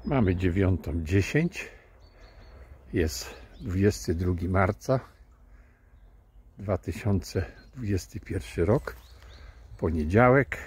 Mamy 9:10. Jest 22 marca 2021 rok. Poniedziałek.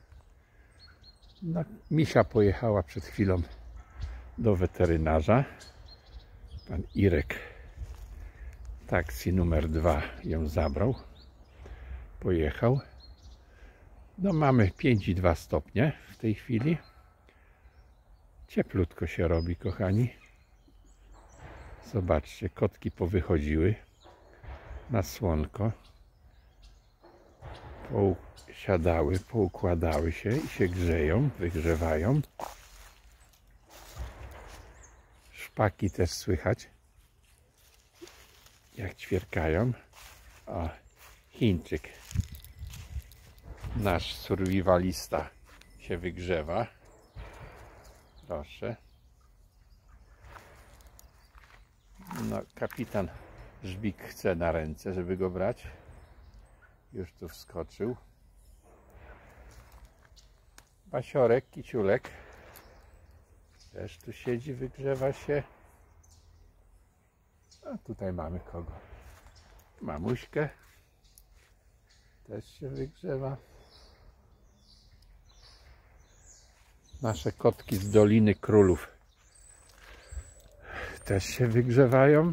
Misia pojechała przed chwilą do weterynarza. Pan Irek, taksi numer 2, ją zabrał. Pojechał. No mamy 5,2 stopnie w tej chwili. Cieplutko się robi, kochani. Zobaczcie, kotki powychodziły na słonko. Siadały, poukładały się i się grzeją, wygrzewają. Szpaki też słychać, jak ćwierkają. A Chińczyk, nasz survivalista, się wygrzewa. Proszę. No, kapitan Żbik chce na ręce, żeby go brać. Już tu wskoczył. Basiorek, kiciulek też tu siedzi, wygrzewa się. A tutaj mamy kogo? Mamuśkę. Też się wygrzewa. Nasze kotki z Doliny Królów też się wygrzewają.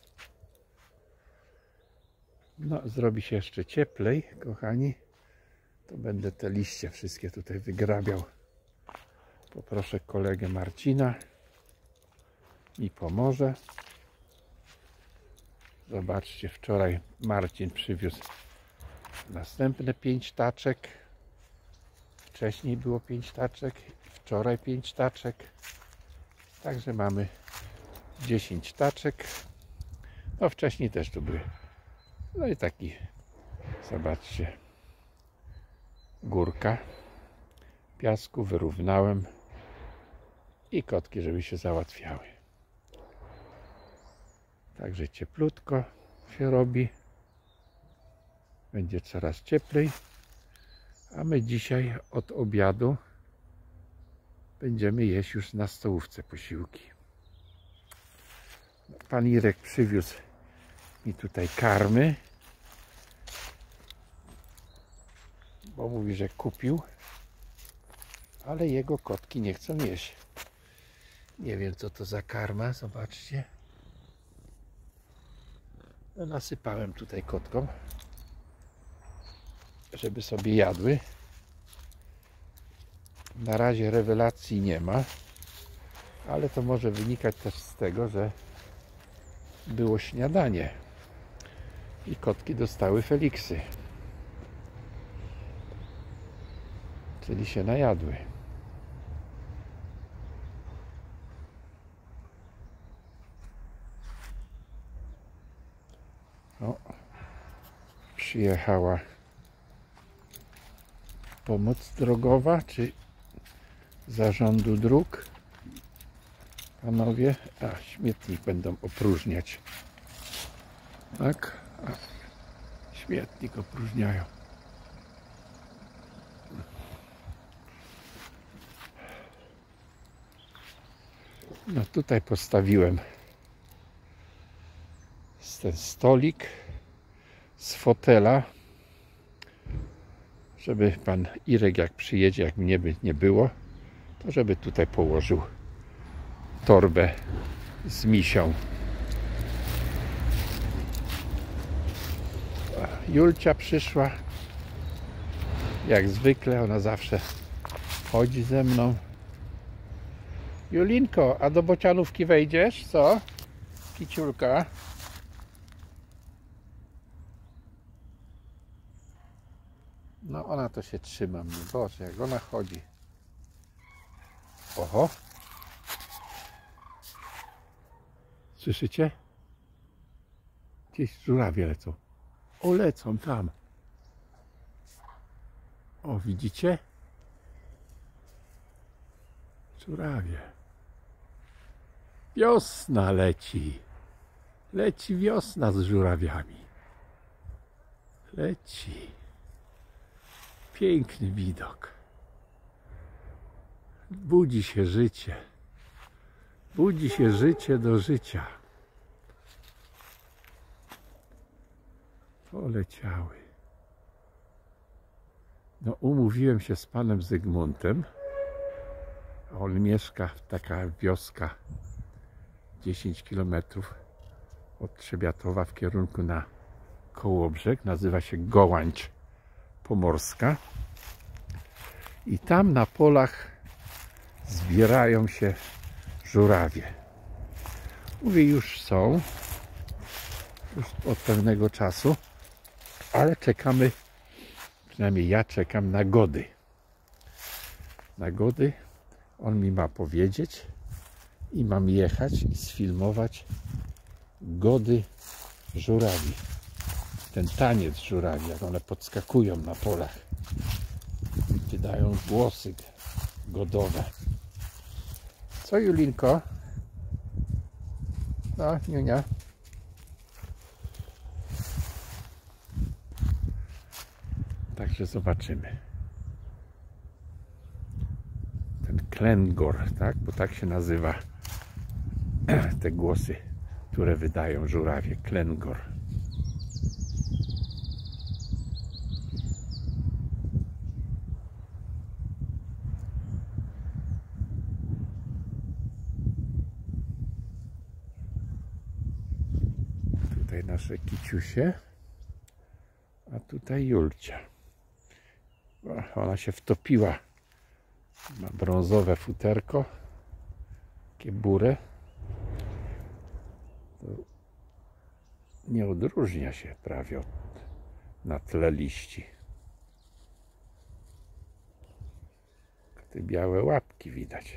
No, zrobi się jeszcze cieplej, kochani. To będę te liście wszystkie tutaj wygrabiał. Poproszę kolegę Marcina. Mi pomoże. Zobaczcie, wczoraj Marcin przywiózł następne 5 taczek. Wcześniej było 5 taczek. Wczoraj 5 taczek. Także mamy 10 taczek. No wcześniej też tu były. No i taki, zobaczcie, górka piasku, wyrównałem i kotki, żeby się załatwiały. Także cieplutko się robi. Będzie coraz cieplej. A my dzisiaj od obiadu będziemy jeść już na stołówce posiłki. Pan Irek przywiózł mi tutaj karmy, bo mówi, że kupił, ale jego kotki nie chcą jeść. Nie wiem, co to za karma, zobaczcie. No, nasypałem tutaj kotkom, żeby sobie jadły. Na razie rewelacji nie ma, ale to może wynikać też z tego, że było śniadanie i kotki dostały Feliksy, czyli się najadły. O, przyjechała pomoc drogowa, czy zarządu dróg. Panowie, śmietnik będą opróżniać. Tak? Śmietnik opróżniają. No tutaj postawiłem ten stolik z fotela, żeby pan Irek, jak przyjedzie, jak mnie by nie było, to żeby tutaj położył torbę z misią. Julcia przyszła. Jak zwykle, ona zawsze chodzi ze mną. Julinko, a do bocianówki wejdziesz? Co? Kiciulka. No ona to się trzyma mnie. Boże, jak ona chodzi. Oho. Słyszycie? Gdzieś żurawie lecą. O, lecą tam. O, widzicie? Żurawie. Wiosna leci. Leci wiosna z żurawiami. Leci. Piękny widok. Budzi się życie. Budzi się życie do życia. Poleciały. No, umówiłem się z panem Zygmuntem. On mieszka, taka wioska 10 km od Trzebiatowa w kierunku na Kołobrzeg. Nazywa się Gołańcz Pomorska. I tam na polach zbierają się żurawie. Mówię, już są. Już od pewnego czasu. Ale czekamy, przynajmniej ja czekam na gody. Na gody on mi ma powiedzieć i mam jechać i sfilmować gody żurawi. Ten taniec żurawi, jak one podskakują na polach. Wydają głosy godowe. Co, Julinko? No, Niunia. Także zobaczymy. Ten klęgor, tak? Bo tak się nazywa te głosy, które wydają żurawie. Klęgor. Tutaj nasze kiciusie, a tutaj Julcia. Ona się wtopiła. Ma brązowe futerko, takie bury. Nie odróżnia się prawie na tle liści. Te białe łapki widać.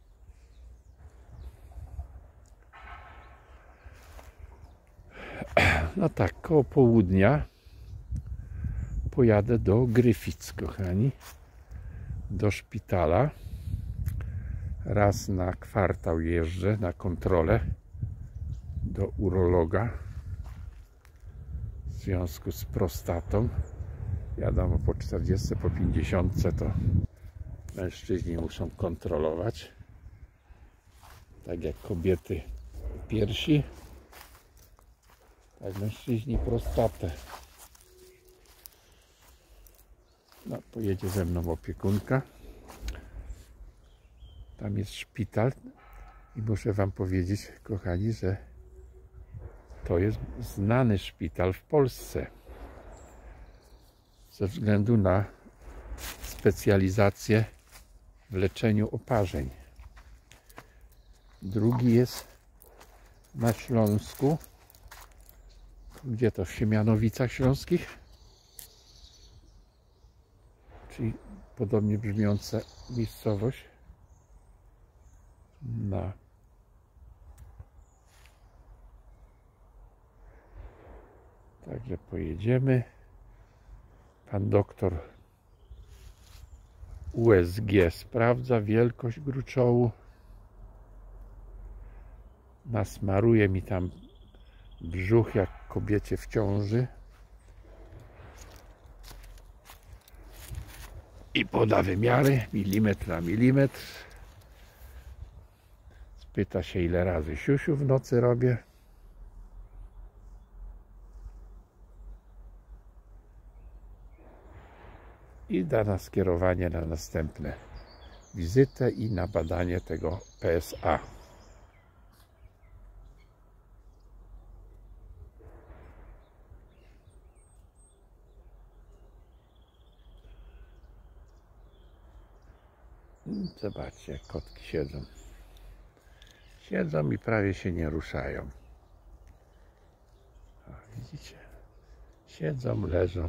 No tak, koło południa pojadę do Gryfic, kochani, do szpitala. Raz na kwartał jeżdżę na kontrolę do urologa w związku z prostatą. Wiadomo, po 40, po 50 to mężczyźni muszą kontrolować. Tak jak kobiety piersi, tak mężczyźni prostatę. No, pojedzie ze mną opiekunka. Tam jest szpital i muszę wam powiedzieć, kochani, że to jest znany szpital w Polsce ze względu na specjalizację w leczeniu oparzeń. Drugi jest na Śląsku. Gdzie to? W Siemianowicach Śląskich? Czyli podobnie brzmiąca miejscowość. No. Także pojedziemy. Pan doktor USG sprawdza wielkość gruczołu. Nasmaruje mi tam brzuch jak kobiecie w ciąży. I poda wymiary, milimetr na milimetr. Spyta się, ile razy siusiu w nocy robię. I da nas skierowanie na następne wizytę i na badanie tego PSA. Zobaczcie, jak kotki siedzą. Siedzą i prawie się nie ruszają. O, widzicie? Siedzą, leżą.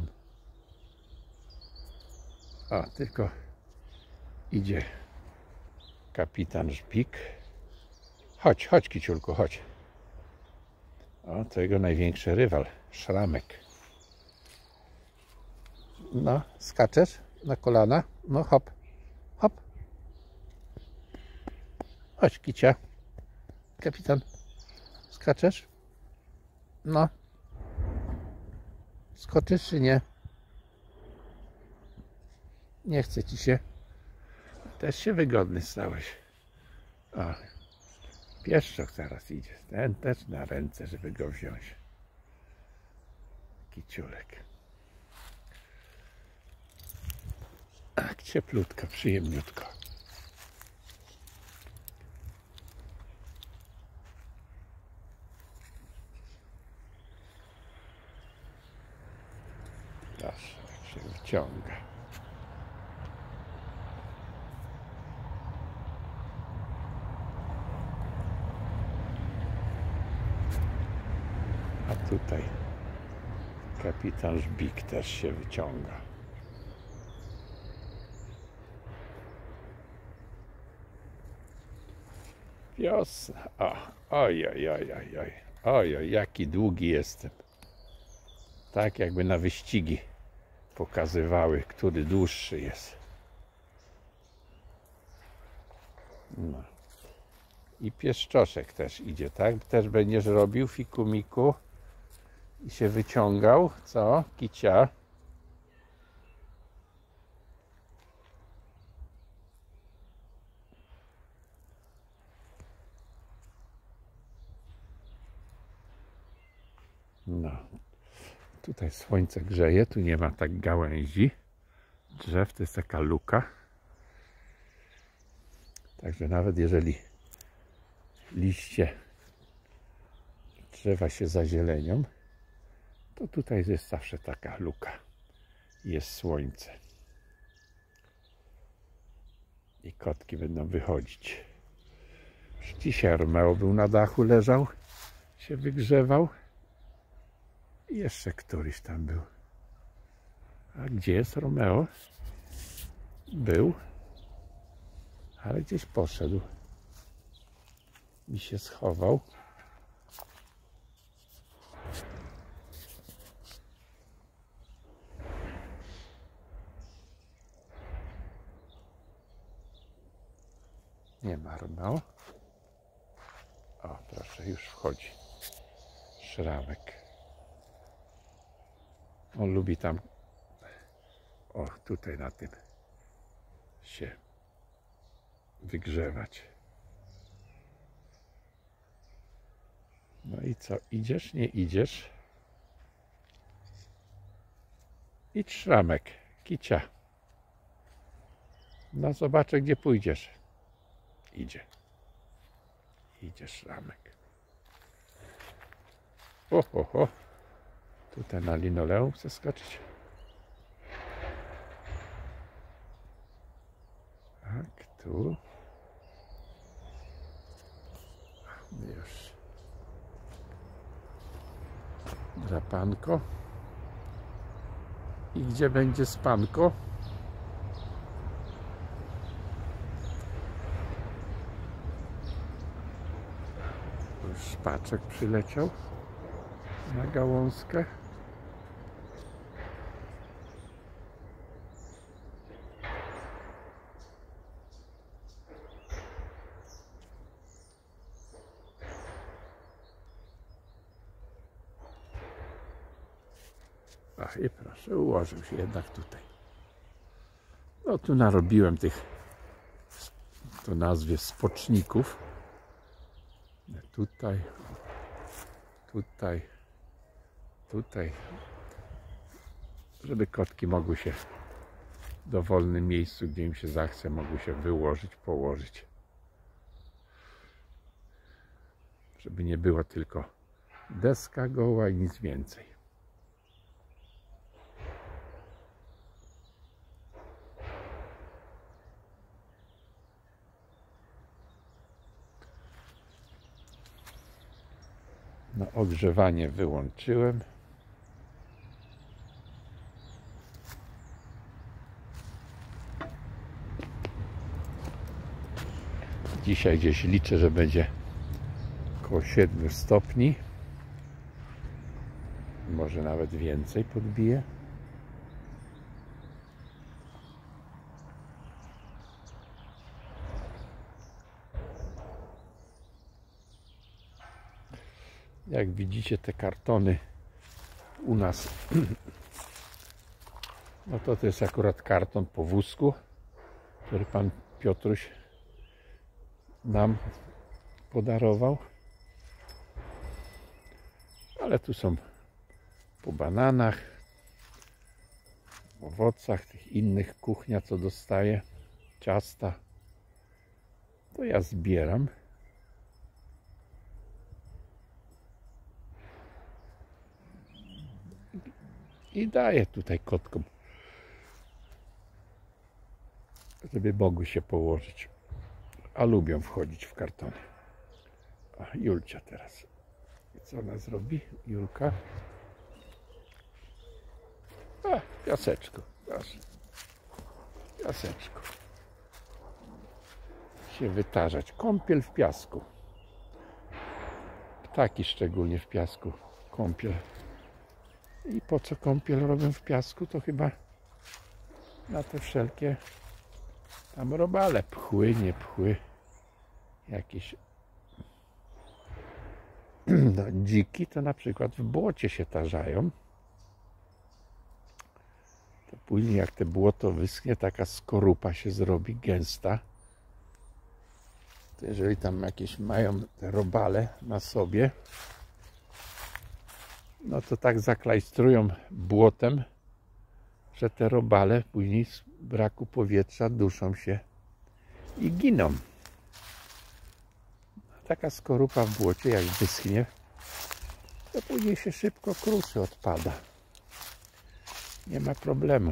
O, tylko idzie kapitan Żbik. Chodź, chodź, kiciulku, chodź. O, to jego największy rywal, Szramek. No, skaczesz na kolana? No, hop, hop. Chodź, kicia. Kapitan, skaczesz? No. Skoczysz czy nie? Nie chce ci się. Też się wygodny stałeś. O, Pieszczok zaraz idzie. Ten też na ręce, żeby go wziąć. Kiciulek. Tak cieplutko, przyjemniutko. Proszę, jak się wyciąga. A tutaj kapitan Żbik też się wyciąga. Wiosna. Oj, oj, oj, oj, oj. Oj, oj, jaki długi jestem. Tak jakby na wyścigi pokazywały, który dłuższy jest. No. I pieszczoszek też idzie, tak? Też będziesz robił fikumiku i się wyciągał, co? Kicia. No. Tutaj słońce grzeje, tu nie ma tak gałęzi drzew, to jest taka luka. Także nawet jeżeli liście drzewa się zazielenią, to tutaj jest zawsze taka luka. Jest słońce. I kotki będą wychodzić. Dzisiaj Romeo był na dachu, leżał, się wygrzewał. I jeszcze któryś tam był. A gdzie jest Romeo? Był, ale gdzieś poszedł. I się schował. Nie ma Romeo. O, proszę, już wchodzi. Szramek. On lubi tam, o, tutaj na tym się wygrzewać. No i co, idziesz, nie idziesz? Idź, Szramek, kicia. No zobaczę, gdzie pójdziesz. Idzie. Idzie Szramek. Ho. Tutaj na linoleum chcę skoczyć. Tak, tu. Już. Drapanko. I gdzie będzie spanko? Już szpaczek przyleciał na gałązkę. Ach, i proszę, ułożył się jednak tutaj. No tu narobiłem tych, to nazwie, spoczników. Tutaj, żeby kotki mogły się w dowolnym miejscu, gdzie im się zachce, mogły się wyłożyć, położyć. Żeby nie było tylko deska goła i nic więcej. No, ogrzewanie wyłączyłem. Dzisiaj gdzieś liczę, że będzie około 7 stopni. Może nawet więcej podbije. Jak widzicie, te kartony u nas, no to jest akurat karton po wózku, który pan Piotruś nam podarował. Ale tu są po bananach, owocach, tych innych kuchnia, co dostaję, ciasta. To ja zbieram. I daję tutaj kotkom, żeby mogły się położyć. A lubią wchodzić w kartony. A Julcia teraz. Co ona zrobi? Julka. A, piaseczko. Proszę. Piaseczko. Się wytarzać. Kąpiel w piasku. Ptaki szczególnie w piasku. Kąpiel. I po co kąpiel robią w piasku? To chyba na te wszelkie tam robale. Pchły, nie pchły. Jakieś no, dziki to na przykład w błocie się tarzają. To później jak te błoto wyschnie, taka skorupa się zrobi gęsta. To jeżeli tam jakieś mają te robale na sobie, no to tak zaklajstrują błotem, że te robale później z braku powietrza duszą się i giną. Taka skorupa w błocie, jak wyschnie, to później się szybko kruszy, odpada. Nie ma problemu.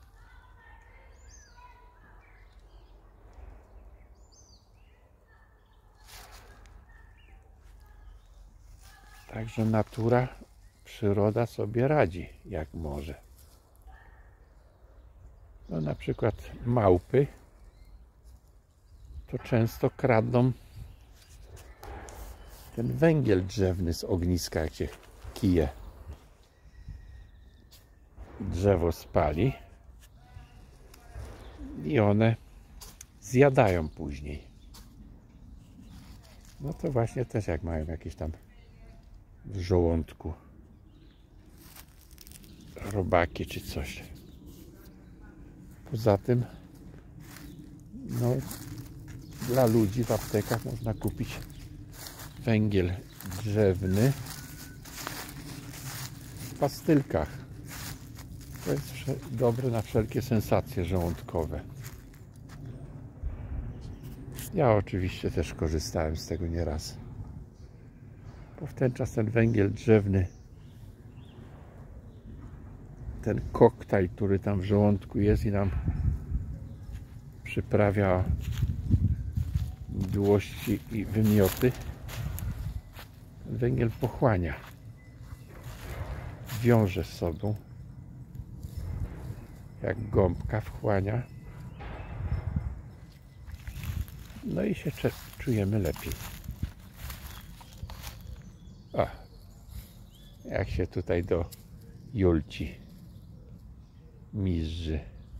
Także natura, przyroda sobie radzi, jak może. No na przykład małpy to często kradną ten węgiel drzewny z ogniska, jak się kije. Drzewo spali i one zjadają później. No to właśnie też jak mają jakieś tam w żołądku robaki czy coś. Poza tym no, dla ludzi w aptekach można kupić węgiel drzewny w pastylkach. To jest dobre na wszelkie sensacje żołądkowe. Ja oczywiście też korzystałem z tego nieraz. Bo w ten czas ten węgiel drzewny, ten koktajl, który tam w żołądku jest i nam przyprawia mdłości i wymioty, ten węgiel pochłania, wiąże z sobą, jak gąbka wchłania. No i się czujemy lepiej. O, jak się tutaj do Julci mizdrzy.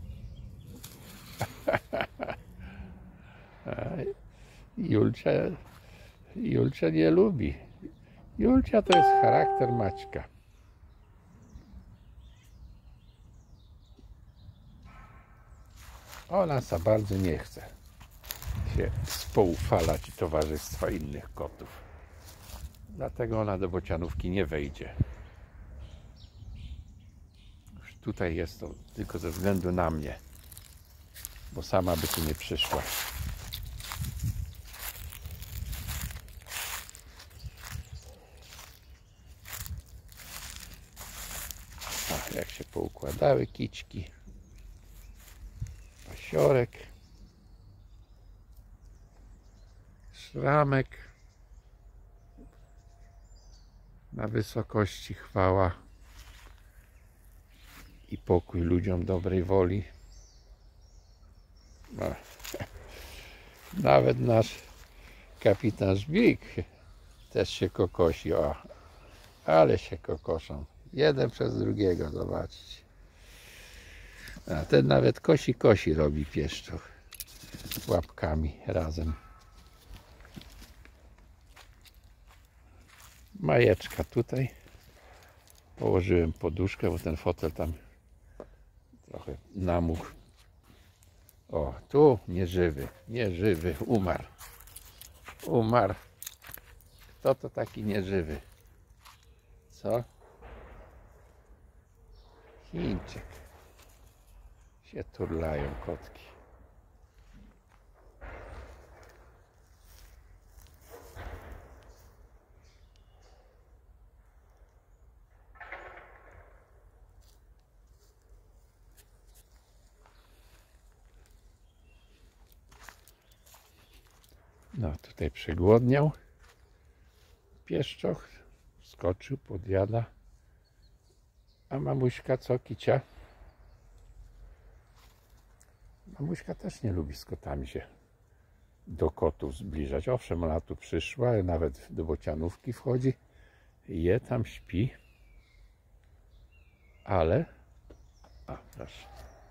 Julcia nie lubi. Julcia to jest charakter Maćka. Ona za bardzo nie chce się spoufalać towarzystwa innych kotów. Dlatego ona do bocianówki nie wejdzie. Już tutaj jest to tylko ze względu na mnie, bo sama by tu nie przyszła. A, jak się poukładały kiczki. Pasiorek. Szramek. Na wysokości chwała i pokój ludziom dobrej woli. No. Nawet nasz kapitan Żbik też się kokosi. O, ale się kokoszą. Jeden przez drugiego, zobaczcie. A ten nawet kosi robi pieszczoch łapkami razem. Majeczka tutaj. Położyłem poduszkę, bo ten fotel tam trochę namógł. O, tu nieżywy, umarł. Umarł. Kto to taki nieżywy? Co? Chińczyk. Się turlają kotki. No tutaj przygłodniał. Pieszczoch skoczył, podjada. A mamuśka co, kicia? Mamuśka też nie lubi z kotami się do kotów zbliżać. Owszem, ona tu przyszła, nawet do bocianówki wchodzi. Je tam, śpi. Ale... A, proszę.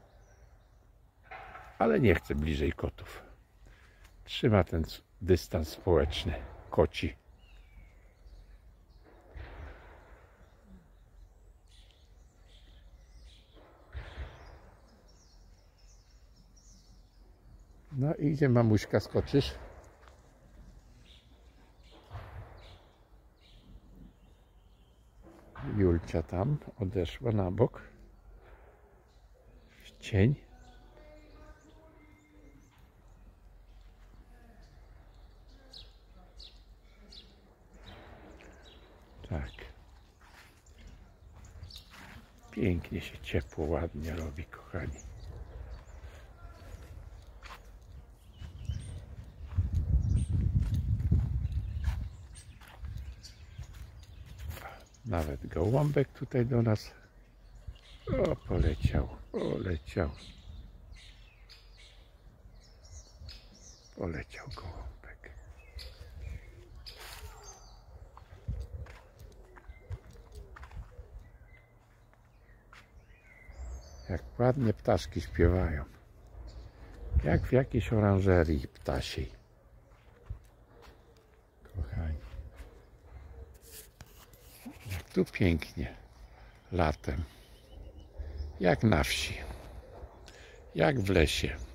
Ale nie chce bliżej kotów. Trzyma ten dystans społeczny, koci. No i gdzie mamuśka skoczysz? Julcia tam odeszła na bok. W cień. Tak. Pięknie się ciepło, ładnie robi, kochani. Nawet gołąbek tutaj do nas. O, poleciał, poleciał. Poleciał gołąbek. Jak ładnie ptaszki śpiewają. Jak w jakiejś oranżerii ptasiej. Kochani. Jak tu pięknie. Latem. Jak na wsi. Jak w lesie.